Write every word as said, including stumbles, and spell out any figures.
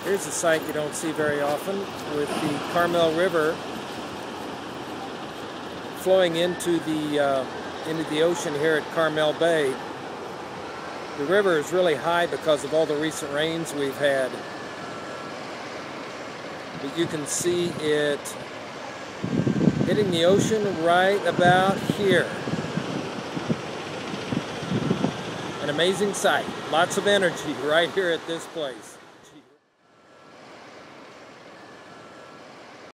Here's a sight you don't see very often with the Carmel River flowing into the uh, into the ocean here at Carmel Bay. The river is really high because of all the recent rains we've had. But you can see it hitting the ocean right about here. An amazing sight. Lots of energy right here at this place.